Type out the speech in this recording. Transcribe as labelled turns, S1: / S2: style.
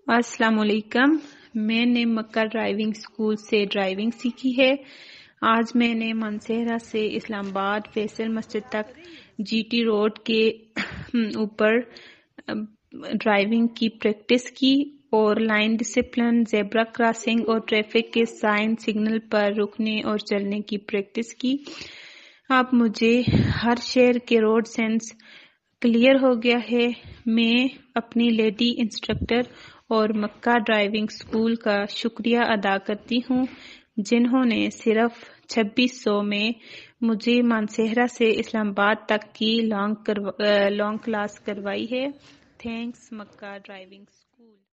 S1: अस्सलाम वालेकुम। मैंने मक्का ड्राइविंग स्कूल से ड्राइविंग सीखी है। आज मैंने मानसेहरा से इस्लामाबाद फैसल मस्जिद तक जीटी रोड के ऊपर ड्राइविंग की प्रैक्टिस की और लाइन डिसिप्लिन, ज़ेब्रा क्रॉसिंग और ट्रैफिक के साइन सिग्नल पर रुकने और चलने की प्रैक्टिस की। अब मुझे हर शहर के रोड सेंस क्लियर हो गया है। मैं अपनी लेडी इंस्ट्रक्टर और मक्का ड्राइविंग स्कूल का शुक्रिया अदा करती हूँ, जिन्होंने सिर्फ 2600 में मुझे मानसेहरा से इस्लामाबाद तक की लॉन्ग क्लास करवाई है। Thanks Makkah driving school.